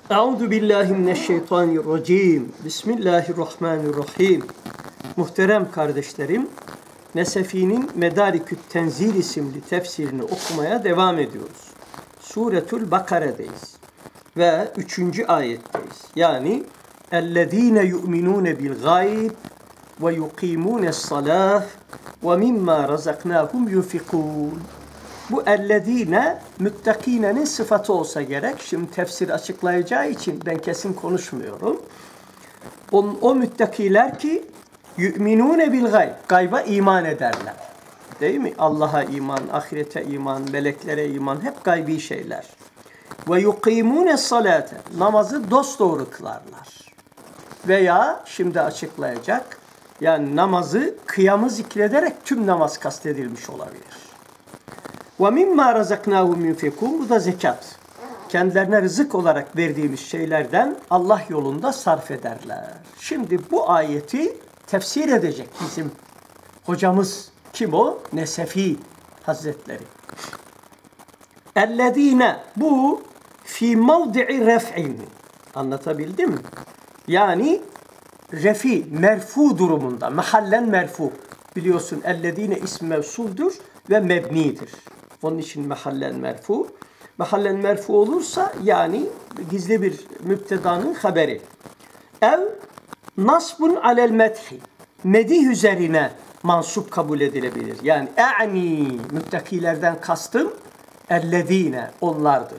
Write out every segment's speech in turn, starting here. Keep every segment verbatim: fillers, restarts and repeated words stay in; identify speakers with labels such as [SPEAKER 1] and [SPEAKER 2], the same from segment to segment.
[SPEAKER 1] Euzu billahi mineşşeytanirracim. Bismillahirrahmanirrahim. Muhterem kardeşlerim, Nesefi'nin Medarikü't Tenzil isimli tefsirini okumaya devam ediyoruz. Suretül Bakara'dayız ve üçüncü ayetteyiz. Yani اَلَّذ۪ينَ يُؤْمِنُونَ بِالْغَيْبِ وَيُقِيمُونَ الصَّلَاةِ وَمِمَّا رَزَقْنَاهُمْ يُنْفِقُونَ. Bu ellezine müttakinenin sıfatı olsa gerek. Şimdi tefsir açıklayacağı için ben kesin konuşmuyorum. O, o müttakiler ki yu'minune bil gayb. Gayba iman ederler. Değil mi? Allah'a iman, ahirete iman, meleklere iman hep gaybi şeyler. Ve yukimune salate. Namazı dosdoğru kılarlar. Veya şimdi açıklayacak. Yani namazı kıyamı zikrederek tüm namaz kastedilmiş olabilir. وَمِمَّا رَزَقْنَاهُمْ يُنْفِقُونَ. Bu da zekat. Kendilerine rızık olarak verdiğimiz şeylerden Allah yolunda sarf ederler. Şimdi bu ayeti tefsir edecek bizim hocamız. Kim o? Nesefi Hazretleri. اَلَّذ۪ينَ. Bu fi mevdi'i ref'in. Anlatabildim mi? Yani refi, merfu durumunda. Mahallen merfu. Biliyorsun ellezine ism mevsuldur ve mebnidir. Onun için mahallen merfu. Mahallen merfu olursa yani gizli bir müptedanın haberi. Ev nasbun alel medhi. Medih üzerine mansup kabul edilebilir. Yani e'ni müttakilerden kastım ellezine onlardır.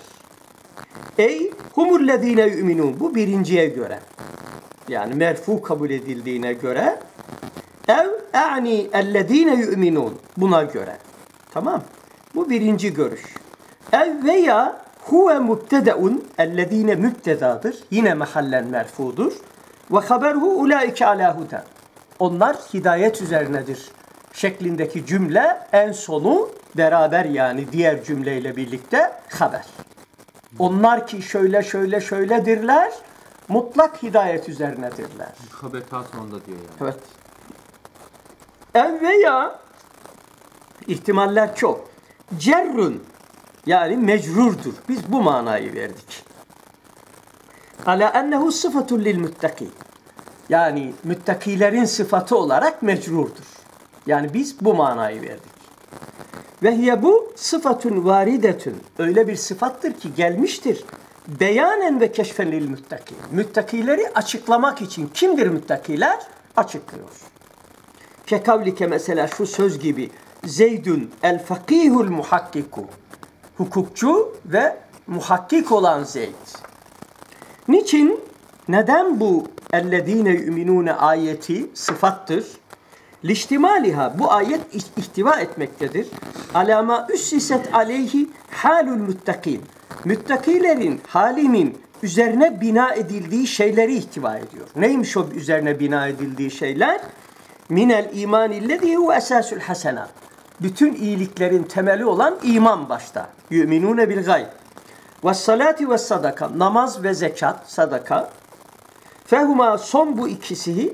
[SPEAKER 1] Ey humullezine yu'minun. Bu birinciye göre. Yani merfu kabul edildiğine göre ev e'ni ellezine yu'minun. Buna göre. Tamam. Bu birinci görüş. Ev veya huve mübtedeun. Ellezine mübtedadır. Yine mahallen merfudur. Ve haberhu ulaike ala huda. Onlar hidayet üzerinedir. Şeklindeki cümle en sonu beraber yani diğer cümleyle birlikte haber. Onlar ki şöyle şöyle şöyledirler. Mutlak hidayet üzerinedirler.
[SPEAKER 2] Haber ta sonunda diyor yani.
[SPEAKER 1] Evet. Ev veya ihtimaller çok. Cerrün yani mecrurdur. Biz bu manayı verdik. Ala ennehu sıfatun lil muttaki. Yani müttakilerin sıfatı olarak mecrurdur. Yani biz bu manayı verdik. Ve hiye bu sıfatun varidetun. Öyle bir sıfattır ki gelmiştir. Beyanen ve keşfen lil muttaki. Müttakileri açıklamak için kimdir müttakiler? Açıklıyor. Kekavlike mesela şu söz gibi. Zeydun el fakihul muhakkiku. Hukukçu ve muhakkik olan Zeyd. Niçin? Neden bu ellezine yu'minune ayeti sıfattır? Liştimaliha. Bu ayet ihtiva etmektedir. Alama üssiset aleyhi halul muttakin. Müttakilerin halinin üzerine bina edildiği şeyleri ihtiva ediyor. Neymiş o üzerine bina edildiği şeyler? Minel imanillezî huve esâsül hasenat. Bütün iyiliklerin temeli olan iman başta. Yu'minûne bil gayb. Ve salati ve sadaka. Namaz ve zekat, sadaka. Fehuma son bu ikisi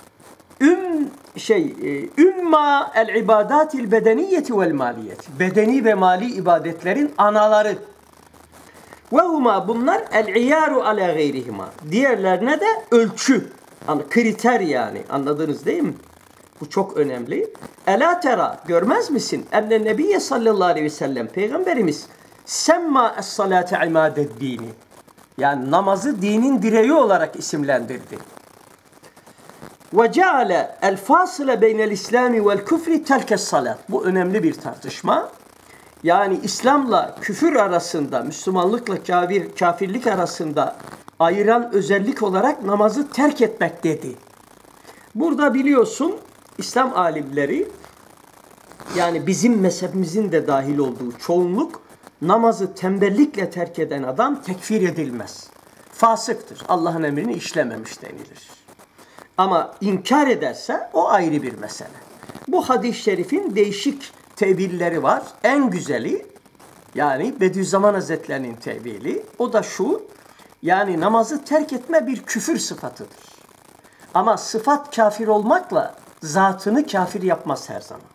[SPEAKER 1] üm şey ümma el ibadatil bedeniyeti vel maliyeti. Bedeni ve mali ibadetlerin anaları. Ve huma bunlar el iyaru ala gayrihima. Diğerlerine de ölçü, yani kriter yani. Anladınız değil mi? Bu çok önemli. Ela tera görmez misin? Enne Nebiye sallallahu aleyhi ve sellem Peygamberimiz semma es-salate imaded dini. Yani namazı dinin direği olarak isimlendirdi. Ve ceale el fasile beynel islami vel küfri telkes salat. Bu önemli bir tartışma. Yani İslam'la küfür arasında, Müslümanlıkla kafir, kafirlik arasında ayıran özellik olarak namazı terk etmek dedi. Burada biliyorsun İslam alimleri yani bizim mezhebimizin de dahil olduğu çoğunluk namazı tembellikle terk eden adam tekfir edilmez. Fasıktır. Allah'ın emrini işlememiş denilir. Ama inkar ederse o ayrı bir mesele. Bu hadis-i şerifin değişik tevilleri var. En güzeli yani Bediüzzaman Hazretlerinin tevili o da şu yani namazı terk etme bir küfür sıfatıdır. Ama sıfat kafir olmakla zatını kafir yapmaz her zaman.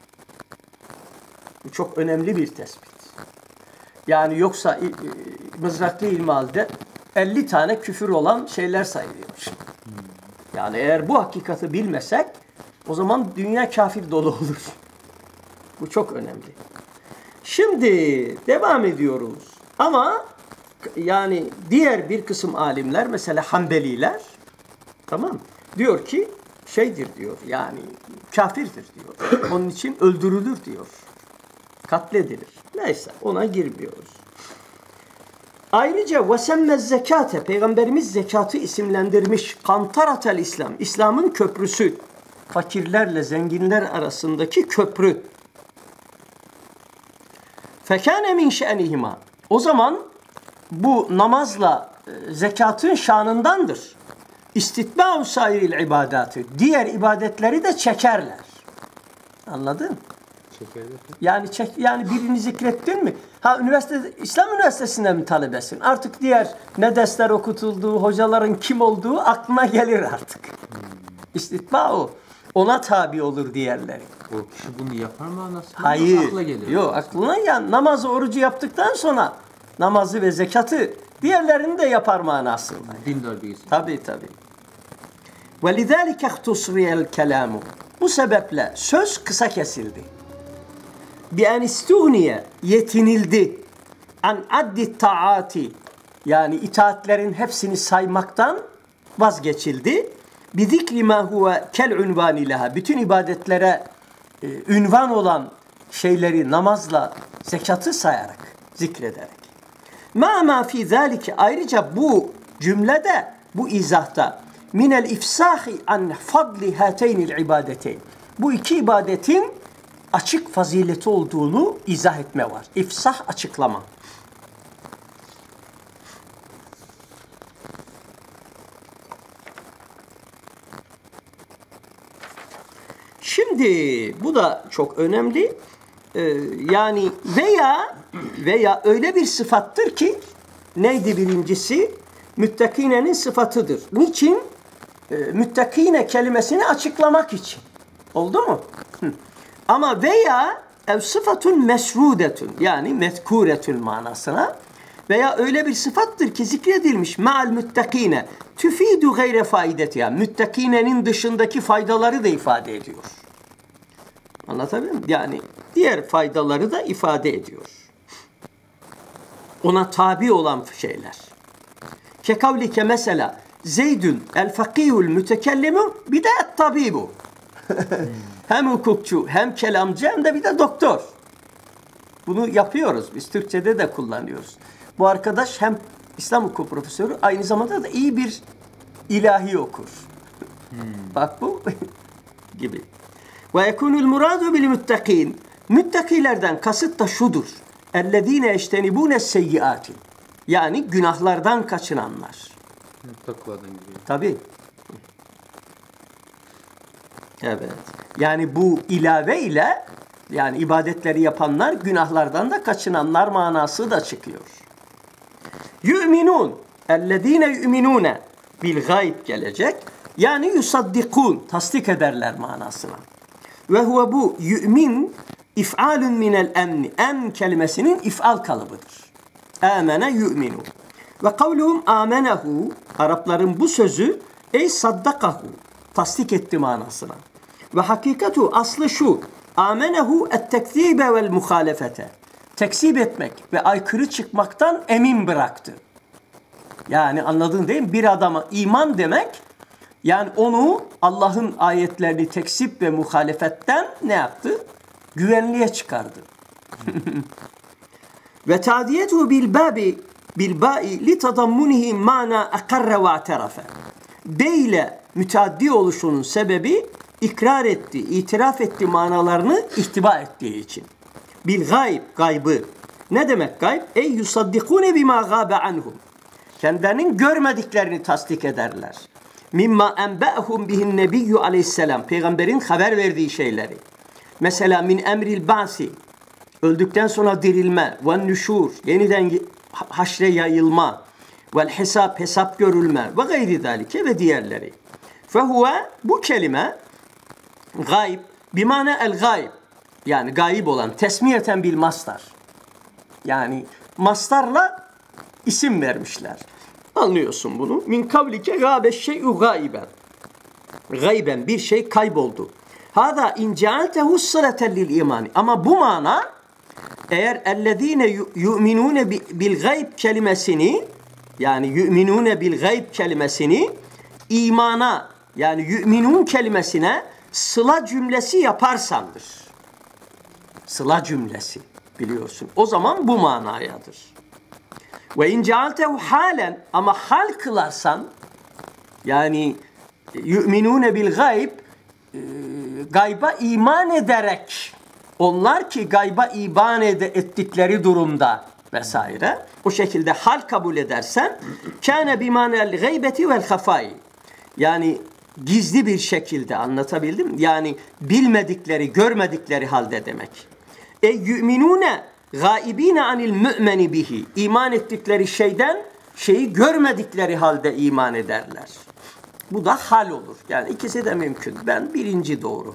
[SPEAKER 1] Bu çok önemli bir tespit. Yani yoksa Mızraklı İlmihal'de elli tane küfür olan şeyler sayılıyormuş. Yani eğer bu hakikati bilmesek o zaman dünya kafir dolu olur. Bu çok önemli. Şimdi devam ediyoruz. Ama yani diğer bir kısım alimler, mesela Hanbeliler, tamam, diyor ki şeydir diyor, yani kafirdir diyor. Onun için öldürülür diyor. Katledilir. Neyse, ona girmiyoruz. Ayrıca vesemmez zekate, Peygamberimiz zekatı isimlendirmiş. Kantaratel İslam, İslam'ın köprüsü. Fakirlerle zenginler arasındaki köprü. Fekâne min şe'nihima. O zaman bu namazla e, zekatın şanındandır. İstitbâ'u sairil ibadatı. Diğer ibadetleri de çekerler. Anladın?
[SPEAKER 2] Çekerler.
[SPEAKER 1] Yani çek, yani birini zikrettin mi? Ha, üniversite, İslam Üniversitesi'nde mi talebesin? Artık diğer ne dersler okutulduğu, hocaların kim olduğu aklına gelir artık. Hmm. İstitbâ'u. Ona tabi olur diğerleri.
[SPEAKER 2] O kişi bunu yapar mı anasını?
[SPEAKER 1] Hayır.
[SPEAKER 2] Akla gelir.
[SPEAKER 1] Yok, aklına ya namazı, orucu yaptıktan sonra namazı ve zekatı diğerlerini de yapar manasında.
[SPEAKER 2] Dindar birisi.
[SPEAKER 1] Tabii tabii. وَلِذَٰلِكَ اَخْتُصْرِيَ الْكَلَامُ. Bu sebeple söz kısa kesildi. بِاَنْ اِسْتُغْنِيَ Yetinildi. an addi taati, yani itaatlerin hepsini saymaktan vazgeçildi. Bizikri ma huve kel unvani leha. Bütün ibadetlere e, ünvan olan şeyleri namazla, zekatı sayarak, zikrederek. Ma ma fi zalike, ayrıca bu cümlede, bu izahta minel ifsahi an fadli hateynil ibadeteyn. Bu iki ibadetin açık fazileti olduğunu izah etme var. İfsah, açıklama. Şimdi bu da çok önemli. Ee, yani veya veya öyle bir sıfattır ki, neydi birincisi? Müttakinenin sıfatıdır. Niçin? Ee, müttakine kelimesini açıklamak için. Oldu mu? Hı. Ama veya ev sıfatun mesrudetun, yani mezkuretun manasına, veya öyle bir sıfattır ki zikredilmiş ma'al müttakine tüfidu gayre faidetiha, müttakinenin dışındaki faydaları da ifade ediyor. Anlatabiliyor muyum? Yani diğer faydaları da ifade ediyor. Ona tabi olan şeyler. Kekavlike mesela Zeydün el fakihul mütekellimu bir de et tabibu. Hem hukukçu, hem kelamcı, hem de bir de doktor. Bunu yapıyoruz. Biz Türkçe'de de kullanıyoruz. Bu arkadaş hem İslam hukuku profesörü, aynı zamanda da iyi bir ilahi okur. Hmm. Bak bu gibi. Ve yekunul muradu bil muttakin. Müttakilerden kasıt da şudur. Ellezine eştenibune seyyiati. Yani günahlardan kaçınanlar.
[SPEAKER 2] Takvadan gibi.
[SPEAKER 1] Tabii. Evet. Yani bu ilave ile, yani ibadetleri yapanlar, günahlardan da kaçınanlar manası da çıkıyor. Yu'minun. Ellezine yu'minune bil gayb gelecek. Yani yusaddikun. Tasdik ederler manasına. Ve huve bu yu'min if'alun minel emni. Em kelimesinin if'al kalıbıdır. Amene yu'minu. Ve kavluhum amenehu. Arapların bu sözü ey saddakahu. Tasdik etti manasına. Ve hakikatu aslı şu. Amenehu et-tekzibe vel muhalefete. Tekzip etmek ve aykırı çıkmaktan emin bıraktı. Yani anladın değil mi? Bir adama iman demek, yani onu Allah'ın ayetlerini tekzip ve muhalefetten ne yaptı? Güvenliğe çıkardı. Ve tadiyetu bil babi bil ba'i li tadammunihi mana akarra ve atarafe. Be ile müteaddi oluşunun sebebi ikrar etti, itiraf etti manalarını ihtiva ettiği için. Bil gayb, gaybı. Ne demek gayb? Ey yusaddikune bima gâbe anhum. Kendilerinin görmediklerini tasdik ederler. Mimma enbe'hum bihin nebiyyü aleyhisselam. Peygamberin haber verdiği şeyleri. Mesela min emril ba'si. Öldükten sonra dirilme. Ve nüşur. Yeniden haşre yayılma. Vel hesap, hesap görülme. Ve gayri dalike ve diğerleri. Fehuve, bu kelime gayb, bimane el gayb, yani gayib olan, tesmiyeten bil mastar. Yani mastarla isim vermişler. Anlıyorsun bunu. Min kavlike gâbe şey'u gâiben. Gayben bir şey kayboldu. Hâzâ in cealtehu sıleten lil imani. Ama bu mana eğer ellezîne yu'minûne bil gayb kelimesini yani yu'minûne bil gayb kelimesini imana yani yu'minun kelimesine sıla cümlesi yaparsandır. Sıla cümlesi biliyorsun. O zaman bu manayadır. Ve in cealtehu halen ama hal kılarsan yani yu'minune bil gayb gayba iman ederek onlar ki gayba iman ettikleri durumda vesaire o şekilde hal kabul edersen kâne bimanel gaybeti vel hafai yani gizli bir şekilde anlatabildim yani bilmedikleri görmedikleri halde demek. E yu'minune gaibine anil mü'meni bihi iman ettikleri şeyden şeyi görmedikleri halde iman ederler. Bu da hal olur. Yani ikisi de mümkün. Ben birinci doğru.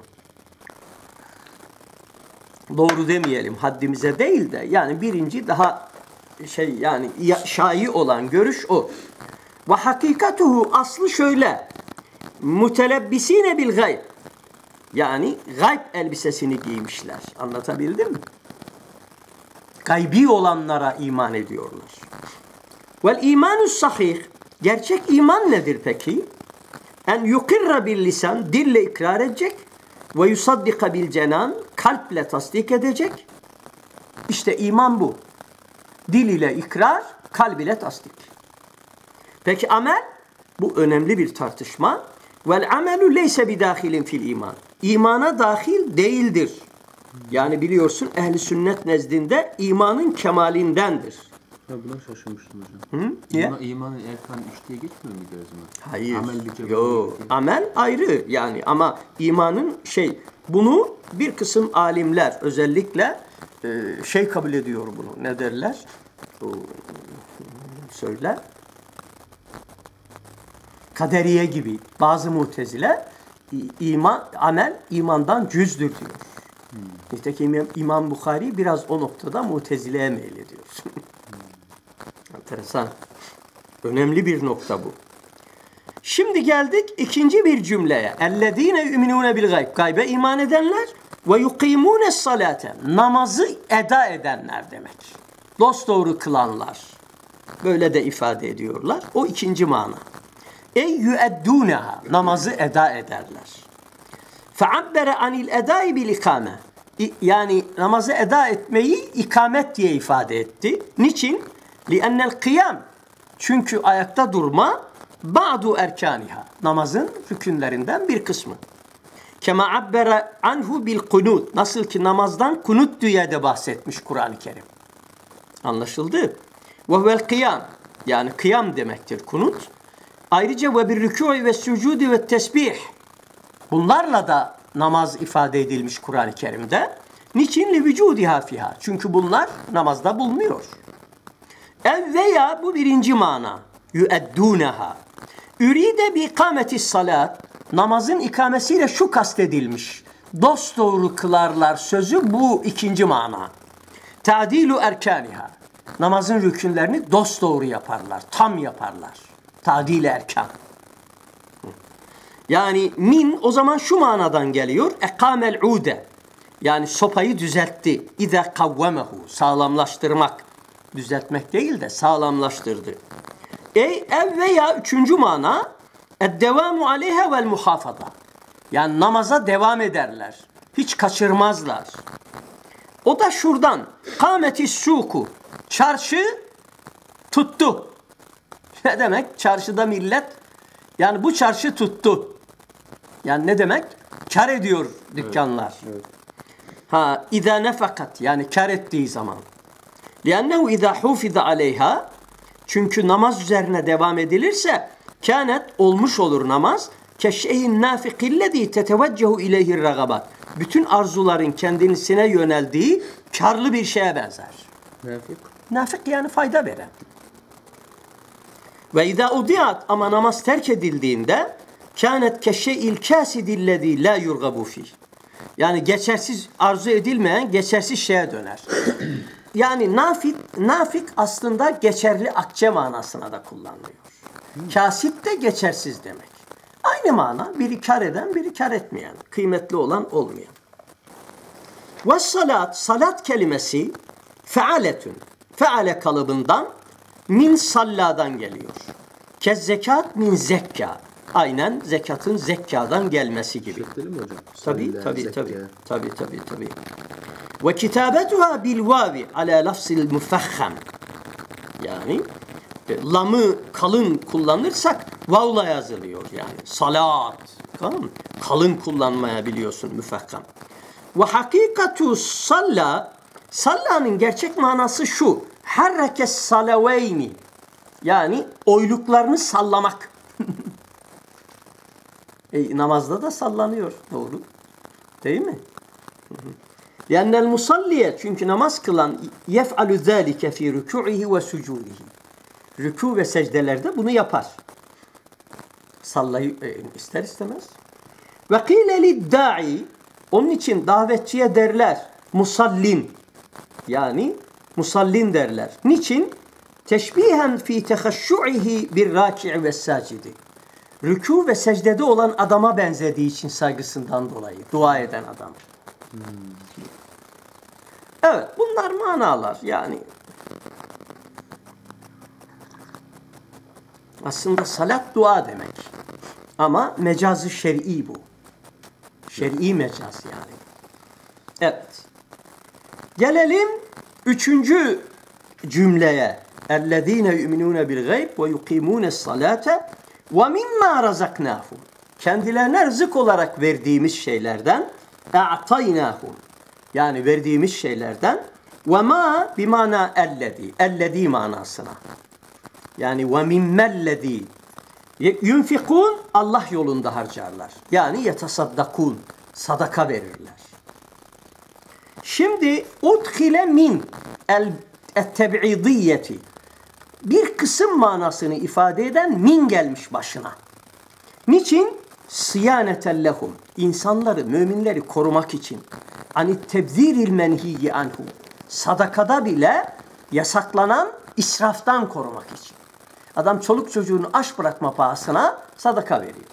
[SPEAKER 1] Doğru demeyelim haddimize değil de yani birinci daha şey yani şai olan görüş o. Ve hakikatuhu aslı şöyle. Mutelebbisine bil gayb. Yani gayb elbisesini giymişler. Anlatabildim mi? Gaybi olanlara iman ediyorlar. Vel imanus sahih. Gerçek iman nedir peki? En yukirra bil lisan, dille ikrar edecek ve yusaddika bil cenan, kalple tasdik edecek. İşte iman bu. Dil ile ikrar, kalb ile tasdik. Peki amel? Bu önemli bir tartışma. Vel amelu leyse bidahilin fil iman. İmana dahil değildir. Yani biliyorsun ehli sünnet nezdinde imanın kemalindendir.
[SPEAKER 2] Ya buna şaşırmıştım hocam.
[SPEAKER 1] Hı? Niye?
[SPEAKER 2] İma, imanın erkan üç diye geçmiyor muydu o zaman?
[SPEAKER 1] Hayır.
[SPEAKER 2] Amel
[SPEAKER 1] Yo, amel ayrı yani ama imanın şey bunu bir kısım alimler özellikle e, şey kabul ediyor bunu. Ne derler? O, söyle. Kaderiye gibi bazı mutezile iman amel imandan cüzdür diyor. Hmm. Nitekim İmam Bukhari biraz o noktada mutezileye meylediyor. Enteresan. Önemli bir nokta bu. Şimdi geldik ikinci bir cümleye. Ellezîne yu'minûne bil gayb. Gaybe iman edenler ve yukîmûnes salâte. Namazı eda edenler demek. Dosdoğru kılanlar. Böyle de ifade ediyorlar. O ikinci mana. Ey yu'eddûneha. Namazı eda ederler. Fe'abbere anil edâi bil ikâme. Yani namazı eda etmeyi ikamet diye ifade etti. Niçin? لِأَنَّ الْقِيَامِ Çünkü ayakta durma ba'du erkaniha. Namazın rükünlerinden bir kısmı. Kema abbere anhu bil kunut. Nasıl ki namazdan kunut diye de bahsetmiş Kur'an-ı Kerim. Anlaşıldı? Ve huvel kıyam. Yani kıyam demektir kunut. Ayrıca ve bir rükû'i ve sucudi ve tesbih. Bunlarla da namaz ifade edilmiş Kur'an-ı Kerim'de. Niçin? Li vücudiha fiha. Çünkü bunlar namazda bulunuyor. Ev veya bu birinci mana. Yu'eddûneha. Üride bi ikametis salat. Namazın ikamesiyle şu kastedilmiş. Dosdoğru kılarlar sözü bu ikinci mana. Ta'dilu erkaniha. Namazın rükünlerini dosdoğru yaparlar. Tam yaparlar. Ta'dil erkan. Yani min o zaman şu manadan geliyor. Ekamel ude. Yani sopayı düzeltti. İze kavvemehu. Sağlamlaştırmak. Düzeltmek değil de sağlamlaştırdı. Ey ev veya üçüncü mana eddevamu aleyha vel muhafaza. Yani namaza devam ederler. Hiç kaçırmazlar. O da şuradan. Kâmetis suku. Çarşı tuttu. Ne demek? Çarşıda millet yani bu çarşı tuttu. Yani ne demek? Kar ediyor dükkanlar. Evet, evet. Ha, izâ nefakat yani kar ettiği zaman. لِأَنَّهُ اِذَا حُفِذَ عَلَيْهَا Çünkü namaz üzerine devam edilirse kânet olmuş olur namaz keşşehin nâfikillezî teteveccehu ileyhir ragabat. Bütün arzuların kendisine yöneldiği karlı bir şeye benzer.
[SPEAKER 2] Nafik?
[SPEAKER 1] Nafik yani fayda veren. Ve izâ udiyat ama namaz terk edildiğinde kânet keşşe'il kâsidillezî lâ yurgabu fîh. Yani geçersiz arzu edilmeyen geçersiz şeye döner. yani nafik, nafik aslında geçerli akçe manasına da kullanılıyor. Kasit de geçersiz demek. Aynı mana, biri kar eden, biri kar etmeyen, kıymetli olan, olmayan. Ve salat, salat kelimesi fealetün, feale kalıbından min salladan geliyor. Kez zekat min zekka. Aynen zekatın zekkadan gelmesi gibi.
[SPEAKER 2] Şık değil mi hocam?
[SPEAKER 1] Tabii,
[SPEAKER 2] Salla,
[SPEAKER 1] tabii,
[SPEAKER 2] zekka.
[SPEAKER 1] tabii, tabii, tabii, tabii. Ve kitabetuha bil vavi ala lafzil mufahham. Yani lamı kalın kullanırsak vavla yazılıyor yani. Salat. Tamam mı? Kalın kullanmaya biliyorsun müfahham. Ve hakikatu salla, sallanın gerçek manası şu. Harreke salaveyni. Yani oyluklarını sallamak. e, namazda da sallanıyor. Doğru. Değil mi? Lennel musalliye, çünkü namaz kılan yef'alu zâlike fî rükû'ihi ve sucûdihi. Rükû ve secdelerde bunu yapar. Sallayı e, ister istemez. Ve kîle liddâ'i, onun için davetçiye derler musallin. Yani musallin derler. Niçin? Teşbihen fî tehaşşu'ihi bir râki'i ve sâcidi. Rükû ve secdede olan adama benzediği için, saygısından dolayı. Dua eden adam. Hmm. Evet, bunlar manalar yani. Aslında salat dua demek. Ama mecazı şer'i bu. Şer'i mecaz yani. Evet. Gelelim üçüncü cümleye. اَلَّذ۪ينَ يُؤْمِنُونَ بِالْغَيْبِ وَيُقِيمُونَ الصَّلَاةَ وَمِمَّا رَزَقْنَاهُمْ. Kendilerine rızık olarak verdiğimiz şeylerden اَعْطَيْنَاهُمْ. Yani verdiğimiz şeylerden وَمَا بِمَانَا اَلَّذ۪ي اَلَّذ۪ي manasına. Yani وَمِمَّ yunfikun, Allah yolunda harcarlar. Yani yetasaddakun, sadaka verirler. Şimdi udhile min el-teb'idiyeti, bir kısım manasını ifade eden min gelmiş başına. Niçin? Siyaneten lehum, insanları, müminleri korumak için. Anit tebziril menhiyyi anhu, sadakada bile yasaklanan israftan korumak için. Adam çoluk çocuğunu aç bırakma pahasına sadaka veriyor.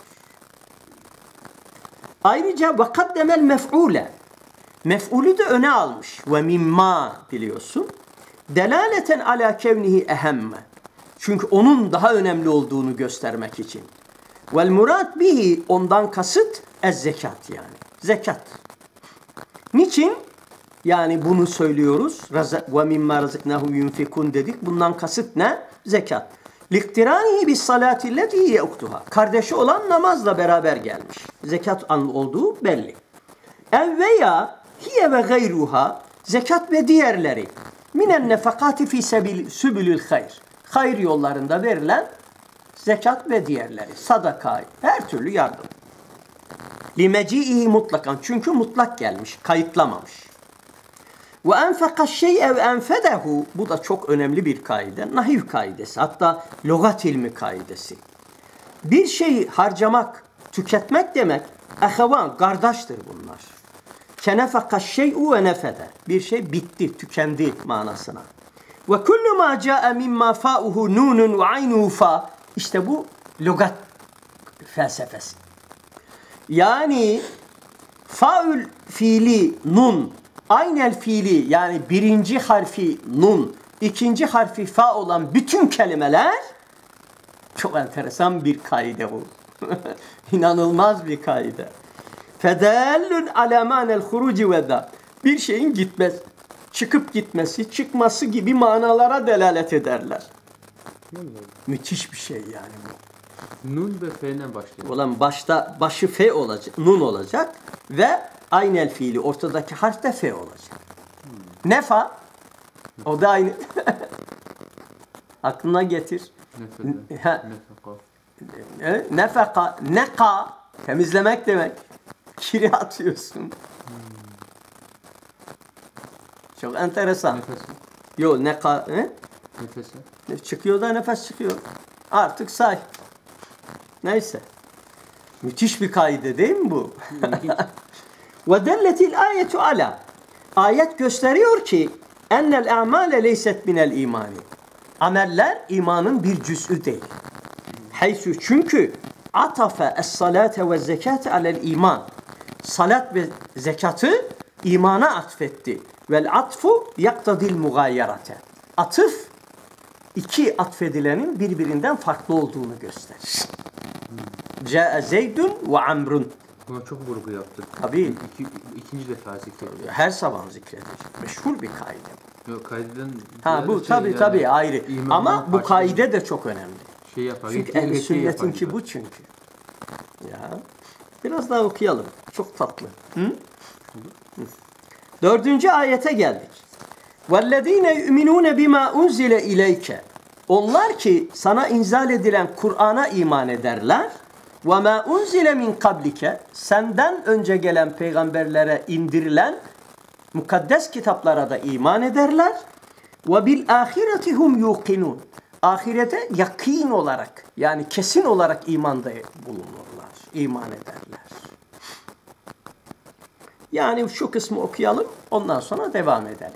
[SPEAKER 1] Ayrıca vakaddemel mef'ule, mef'ulü de öne almış. Ve mimma biliyorsun. Delaleten ala kevnihi ehemme. Çünkü onun daha önemli olduğunu göstermek için. Vel murad bihi, ondan kasıt ez zekat yani. Zekat. Niçin? Yani bunu söylüyoruz. Ve mimma razıknahum yunfikun dedik. Bundan kasıt ne? Zekat. Liktiranihi bis salati leti yektuha. Kardeşi olan namazla beraber gelmiş. Zekat an olduğu belli. Ev veya hiye ve gayruha, zekat ve diğerleri. Minen nefakati fi sebil sübülül hayr. Hayır yollarında verilen zekat ve diğerleri. Sadaka, her türlü yardım. Limeci'ihi mutlakan. Çünkü mutlak gelmiş, kayıtlamamış. Ve enfeka şey'e ve enfedehu, bu da çok önemli bir kaide. Nahiv kaidesi, hatta logat ilmi kaidesi. Bir şeyi harcamak, tüketmek demek, ehevan, kardeştir bunlar. Kenefeka şey'u ve nefede. Bir şey bitti, tükendi manasına. Ve kullu ma ca'e mimma fa'uhu nunun ve aynuhu fa. İşte bu logat felsefesi. Yani faül fiili nun, aynel fiili yani birinci harfi nun, ikinci harfi fa olan bütün kelimeler, çok enteresan bir kaide bu. İnanılmaz bir kaide. Fedellun ala manel huruci ve da. Bir şeyin gitmez, çıkıp gitmesi, çıkması gibi manalara delalet ederler. Müthiş bir şey yani bu.
[SPEAKER 2] Nun ve fe'den başlıyor.
[SPEAKER 1] Ulan başta başı fe olacak, nun olacak ve aynel fiili ortadaki harf de fe olacak. Hmm. Nefa, o da aynı. Aklına getir.
[SPEAKER 2] Nefeka.
[SPEAKER 1] Nefeka. Nefeka, neka, temizlemek demek. Kiri atıyorsun. Hmm. Çok enteresan.
[SPEAKER 2] Nefes.
[SPEAKER 1] Yok neka, he?
[SPEAKER 2] Nefes.
[SPEAKER 1] Çıkıyor da nefes çıkıyor. Artık say. Neyse. Müthiş bir kaide değil mi bu? Ve delletil ayetu ala. Ayet gösteriyor ki ennel a'male leyset minel imani. Ameller imanın bir cüz'ü değil. Haysu çünkü atafe es-salate ve zekate alel iman. Salat ve zekatı imana atfetti. Vel atfu yaktadil mugayyerate. Atıf iki atfedilenin birbirinden farklı olduğunu gösterir. Câe Zeydun ve Amrun.
[SPEAKER 2] Buna çok vurgu yaptı.
[SPEAKER 1] Tabii.
[SPEAKER 2] İki, ikinci defa zikrediyor.
[SPEAKER 1] Her zaman zikredilir. Meşhur bir kaide.
[SPEAKER 2] Yok kaydeden...
[SPEAKER 1] Ha bu
[SPEAKER 2] şey
[SPEAKER 1] tabii
[SPEAKER 2] yani,
[SPEAKER 1] tabii ayrı.
[SPEAKER 2] imanın
[SPEAKER 1] Ama bu
[SPEAKER 2] parçası-
[SPEAKER 1] kaide de çok önemli.
[SPEAKER 2] Şey yapar.
[SPEAKER 1] Çünkü
[SPEAKER 2] yetki-
[SPEAKER 1] ehl-i
[SPEAKER 2] yetki yapar
[SPEAKER 1] sünnetinki
[SPEAKER 2] gibi.
[SPEAKER 1] bu çünkü. Ya. Biraz daha okuyalım. Çok tatlı. Hı? Hı. Dördüncü ayete geldik. وَالَّذ۪ينَ يُؤْمِنُونَ بِمَا اُنْزِلَ اِلَيْكَ. Onlar ki sana inzal edilen Kur'an'a iman ederler. وَمَا اُنْزِلَ مِنْ قَبْلِكَ. Senden önce gelen peygamberlere indirilen mukaddes kitaplara da iman ederler. وَبِالْآخِرَةِ هُمْ يُوقِنُونَ. Ahirete yakin olarak yani kesin olarak imanda bulunurlar. İman ederler. Yani şu kısmı okuyalım. Ondan sonra devam edelim.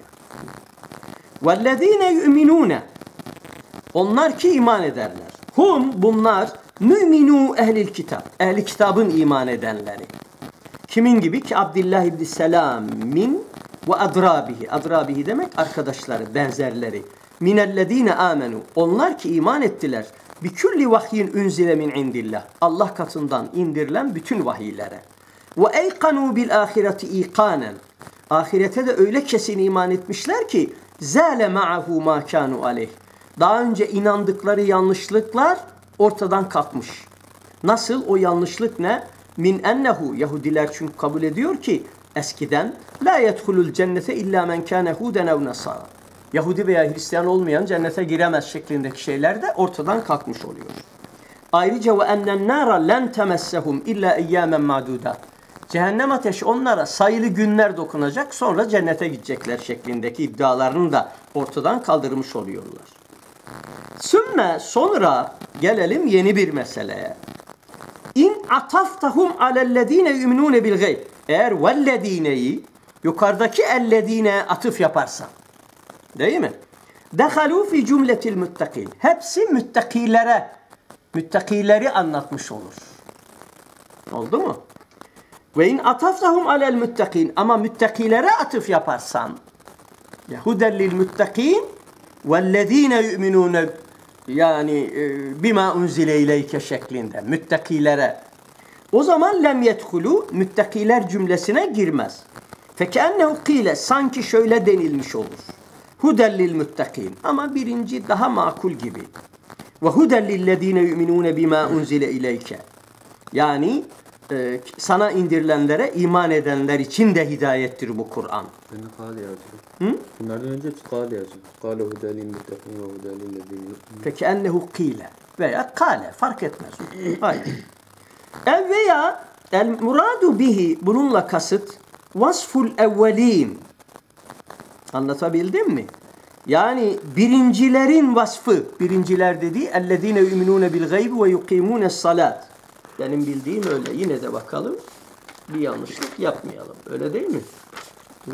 [SPEAKER 1] وَالَّذ۪ينَ يُؤْمِنُونَ. Onlar ki iman ederler. Hum bunlar müminû ehlil kitap. Ehli kitabın iman edenleri. Kimin gibi ki Abdullah ibn Selam'in ve adrabihi. Adrabihi demek arkadaşları, benzerleri. Minellezine amenu. Onlar ki iman ettiler. Bi kulli vahyin unzile min indillah. Allah katından indirilen bütün vahiylere. Ve eykanu bil ahireti iqanen. Ahirete de öyle kesin iman etmişler ki zâle ma'ahu mâ kânu aleyh. Daha önce inandıkları yanlışlıklar ortadan kalkmış. Nasıl? O yanlışlık ne? Min ennehu. Yahudiler çünkü kabul ediyor ki eskiden la yedhulul cennete illa men kâne huden ev nasara. Yahudi veya Hristiyan olmayan cennete giremez şeklindeki şeyler de ortadan kalkmış oluyor. Ayrıca ve ennen nâra len temessehum illa eyyâmen ma'dudat. Cehennem ateşi onlara sayılı günler dokunacak sonra cennete gidecekler şeklindeki iddialarını da ortadan kaldırmış oluyorlar. Sümme sonra gelelim yeni bir meseleye. İn ataftahum alellezine yu'minune bil gayb. Eğer vellezineyi yukarıdaki ellezine atıf yaparsan. Değil mi? Dehalu fi cümletil muttakin. Hepsi müttakilere, müttakileri anlatmış olur. Oldu mu? Ve in ataftahum alel muttakin. Ama müttakilere atıf yaparsan. Huden lil muttakin vellezine yu'minune yani e, bima unzile ileyke şeklinde müttakilere. O zaman lem yedhulu müttakiler cümlesine girmez. Fekennehu kile sanki şöyle denilmiş olur. Huden lil muttakin. Ama birinci daha makul gibi. Ve huden lillezine yu'minune bima unzile ileyke. Yani e, sana indirilenlere iman edenler için de hidayettir bu Kur'an.
[SPEAKER 2] Ben de kâle yazıyor.
[SPEAKER 1] Hı?
[SPEAKER 2] Bunlardan önce kâle yazıyor. Kâle hudâlil muttaqin ve hudâlil lezîne.
[SPEAKER 1] Peki ennehu kîle veya kâle fark etmez. Hayır. Ev veya el muradu bihi bununla kasıt vasful evvelin. Anlatabildim mi? Yani birincilerin vasfı, birinciler dediği ellezîne yu'minûne bil gayb ve yukîmûnes salât. Benim bildiğim öyle. Yine de bakalım. Bir yanlışlık yapmayalım. Öyle değil mi? Hmm.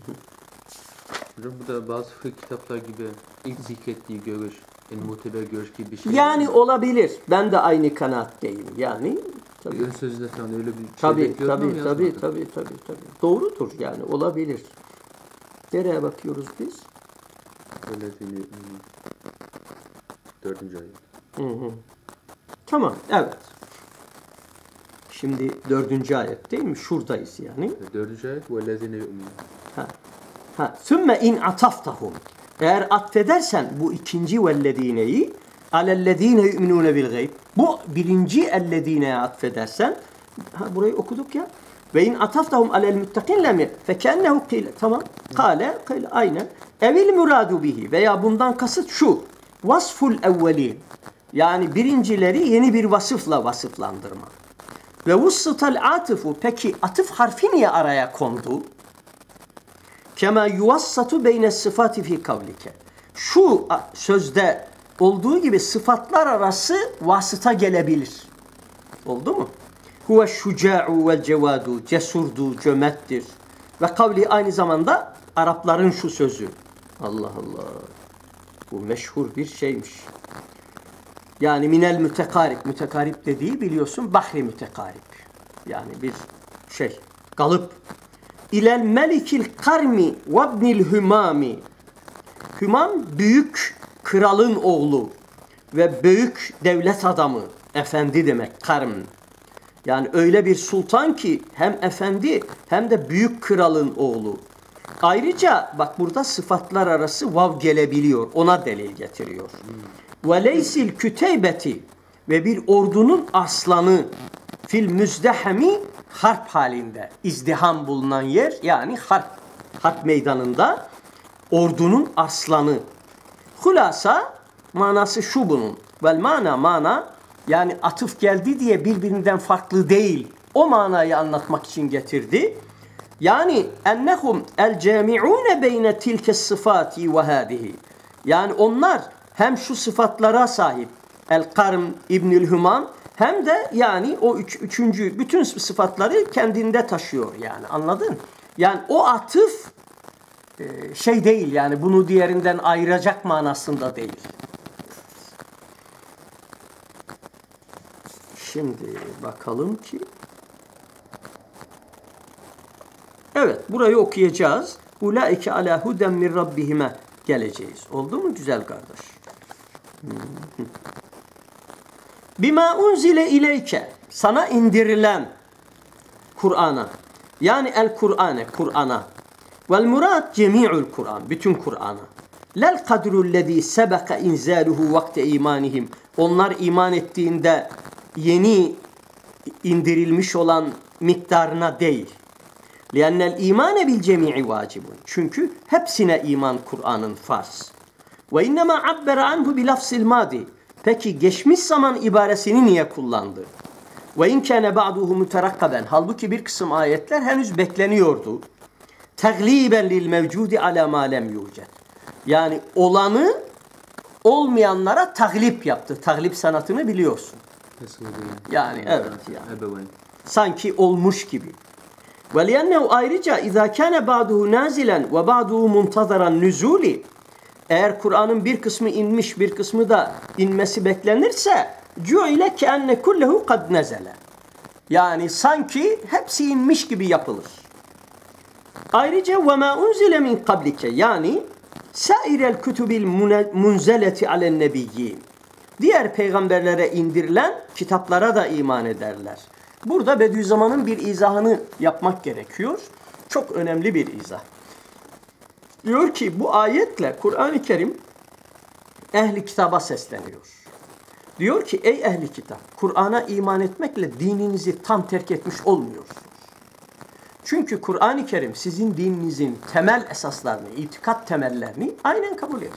[SPEAKER 2] Hocam bu da bazı fıkıh kitaplar gibi ilk zikrettiği görüş, en muteber görüş gibi bir şey.
[SPEAKER 1] Yani olabilir. Ben de aynı kanaatteyim. Yani tabii.
[SPEAKER 2] Ön sözde falan öyle bir şey
[SPEAKER 1] Tabii
[SPEAKER 2] bekliyordum
[SPEAKER 1] tabii
[SPEAKER 2] ama
[SPEAKER 1] tabii,
[SPEAKER 2] yazmadı.
[SPEAKER 1] tabii tabii tabii. Doğrudur yani olabilir. Nereye bakıyoruz biz?
[SPEAKER 2] Öyle değil. Dördüncü ayet.
[SPEAKER 1] Hı hı. Tamam, evet. Şimdi dördüncü ayet değil mi? Şuradayız yani.
[SPEAKER 2] Dördüncü ayet وَالَّذِينَ يُؤْمِنُونَ.
[SPEAKER 1] Ha. Ha. Sümme in ataftahum. Eğer atfedersen bu ikinci velledineyi alellezine yu'minune bil gayb. Bu birinci ellezineye atfedersen ha, burayı okuduk ya. Ve in ataftahum alel muttakin lem fekennehu kile. Tamam. Kale, kile aynen. Evil muradu bihi veya bundan kasıt şu. Vasful evvelin. Yani birincileri yeni bir vasıfla vasıflandırma. Ve vussıtal atıfu. Peki atıf harfi niye araya kondu? Kema yuvassatu beyne sıfati fi kavlike. Şu sözde olduğu gibi sıfatlar arası vasıta gelebilir. Oldu mu? Huve şuca'u vel cevadu. Cesurdu, cömerttir. Ve kavli aynı zamanda Arapların şu sözü. Allah Allah. Bu meşhur bir şeymiş. Yani minel mütekarip. Mütekarip dediği biliyorsun bahri mütekarip. Yani bir şey. Kalıp. İlel melikil karmi ve ibnil hümami. Hümam büyük kralın oğlu ve büyük devlet adamı. Efendi demek karm. Yani öyle bir sultan ki hem efendi hem de büyük kralın oğlu. Ayrıca bak burada sıfatlar arası vav gelebiliyor. Ona delil getiriyor. Ve leysil küteybeti ve bir ordunun aslanı fil müzdehemi harp halinde. İzdiham bulunan yer yani harp. Harp meydanında ordunun aslanı. Hulasa manası şu bunun. Vel mana mana yani atıf geldi diye birbirinden farklı değil. O manayı anlatmak için getirdi. Yani ennehum el cami'un beyne tilke sıfati ve hadihi. Yani onlar hem şu sıfatlara sahip el karm İbnül Hümam hem de yani o üç, üçüncü bütün sıfatları kendinde taşıyor yani anladın? Yani o atıf e, şey değil yani bunu diğerinden ayıracak manasında değil. Şimdi bakalım ki evet burayı okuyacağız. Ulaike ala huden min rabbihime geleceğiz. Oldu mu güzel kardeş? Bima unzile ileyke sana indirilen Kur'an'a yani el Kur'ane Kur'an'a vel murad cemi'ul Kur'an bütün Kur'an'a lel kadrullezî sebeka inzâluhu vakte imanihim onlar iman ettiğinde yeni indirilmiş olan miktarına değil. لِأَنَّ الْا۪يمَانَ بِالْجَمِيعِ وَاجِبٌ çünkü hepsine iman Kur'an'ın farz. وَاِنَّمَا عَبَّرَ عَنْهُ بِلَفْسِ الْمَاضِ peki geçmiş zaman ibaresini niye kullandı? وَاِنْ كَانَ بَعْدُهُ مُتَرَقَّبًا halbuki bir kısım ayetler henüz bekleniyordu. تَغْلِيبًا لِلْمَوْجُودِ عَلَى مَا لَمْ يُوجَدْ yani olanı olmayanlara taglip yaptı. Taglip sanatını biliyorsun. Yani evet yani. Sanki olmuş gibi. وَلِيَنَّهُ ayrıca اِذَا كَانَ بَعْدُهُ نَازِلًا وَبَعْدُهُ مُنْتَظَرًا نُزُولِ eğer Kur'an'ın bir kısmı inmiş bir kısmı da inmesi beklenirse جُعِلَ كَأَنَّ كُلَّهُ قَدْ نَزَلَ yani sanki hepsi inmiş gibi yapılır. Ayrıca وَمَا اُنْزِلَ مِنْ قَبْلِكَ yani سَائِرَ الْكُتُبِ الْمُنْزَلَةِ عَلَى النَّبِيِّينَ diğer peygamberlere indirilen kitaplara da iman ederler. Burada Bediüzzaman'ın bir izahını yapmak gerekiyor. Çok önemli bir izah. Diyor ki bu ayetle Kur'an-ı Kerim ehli kitaba sesleniyor. Diyor ki ey ehli kitap Kur'an'a iman etmekle dininizi tam terk etmiş olmuyorsunuz. Çünkü Kur'an-ı Kerim sizin dininizin temel esaslarını, itikat temellerini aynen kabul ediyor.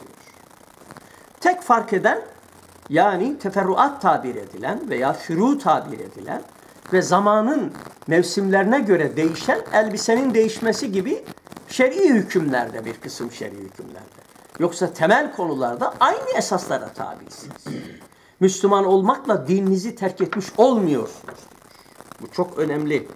[SPEAKER 1] Tek fark eden yani teferruat tabir edilen veya furu tabir edilen ve zamanın mevsimlerine göre değişen elbisenin değişmesi gibi şer'i hükümlerde bir kısım şer'i hükümlerde. Yoksa temel konularda aynı esaslara tabisiniz. Müslüman olmakla dininizi terk etmiş olmuyorsunuz. Bu çok önemli.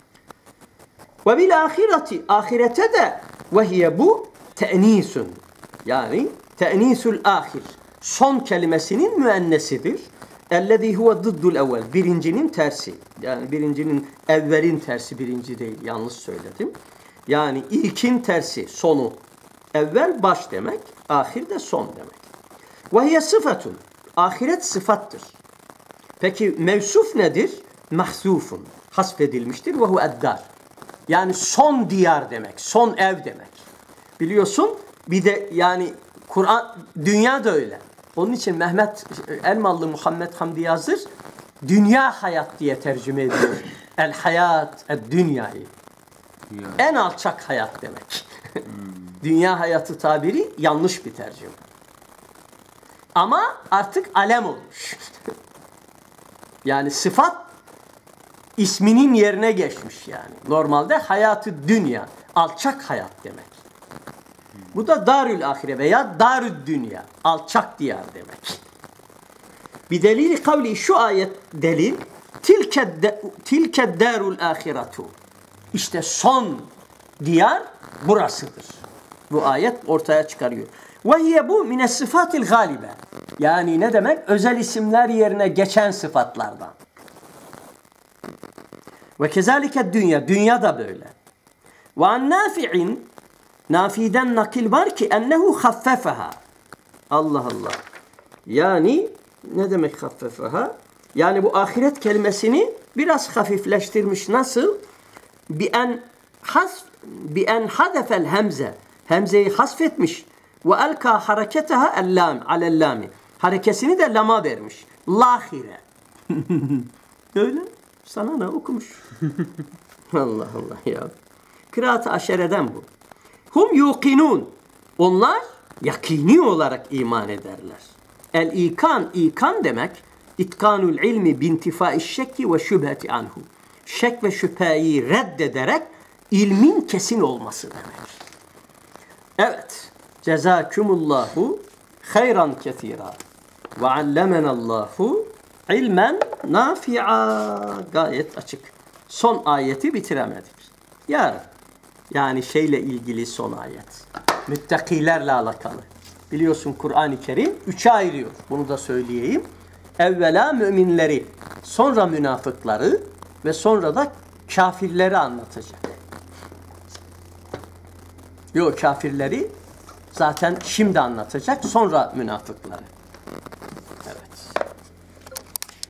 [SPEAKER 1] Ve bil ahireti ahirete de ve hiye bu te'nisun yani te'nisul ahir son kelimesinin müennesidir. Ellezî huve dıddul evvel. Birincinin tersi. Yani birincinin evvelin tersi birinci değil. Yanlış söyledim. Yani ilkin tersi sonu. Evvel baş demek. Ahir de son demek. Ve hiye sıfatun. Ahiret sıfattır. Peki mevsuf nedir? Mahzufun. Hasfedilmiştir. Ve hu eddar. Yani son diyar demek. Son ev demek. Biliyorsun bir de yani Kur'an dünya da öyle. Onun için Mehmet Elmalı Muhammed Hamdi Yazır dünya hayat diye tercüme ediyor. El hayat, el dünyayı. En alçak hayat demek. Hmm. Dünya hayatı tabiri yanlış bir tercüme. Ama artık alem olmuş. Yani sıfat isminin yerine geçmiş yani. Normalde hayatı dünya, alçak hayat demek. Bu da darül ahire veya darül dünya. Alçak diyar demek. Bir delili kavli şu ayet delil. Tilke darul ahiretu. İşte son diyar burasıdır. Bu ayet ortaya çıkarıyor. Ve hiye bu mines sıfatil galibe. Yani ne demek? Özel isimler yerine geçen sıfatlardan. Ve kezalike dünya. Dünya da böyle. Ve an Nafi'in, Nafi'den nakil var ki ennehu haffefeha. Allah Allah. Yani ne demek haffefeha? Yani bu ahiret kelimesini biraz hafifleştirmiş. Nasıl? Bi en has bi en hadefel hemze. Hemzeyi hasfetmiş. Ve elka hareketeha ellam alellami. Harekesini de lama vermiş. Lahire. Öyle. Sana ne okumuş? Allah Allah ya. Kıraat-ı aşereden bu. Hum yuqinun. Onlar yakini olarak iman ederler. El-ikan, ikan demek itkanul ilmi bintifai şekki ve şüpheti anhu. Şek ve şüpheyi reddederek ilmin kesin olması demek. Evet. Cezakumullahu hayran ketira ve allemenallahu ilmen nafi'a. Gayet açık. Son ayeti bitiremedik. Yarın. Yani şeyle ilgili son ayet. Müttakilerle alakalı. Biliyorsun Kur'an-ı Kerim üçe ayırıyor. Bunu da söyleyeyim. Evvela müminleri, sonra münafıkları ve sonra da kafirleri anlatacak. Yok, kafirleri zaten şimdi anlatacak, sonra münafıkları.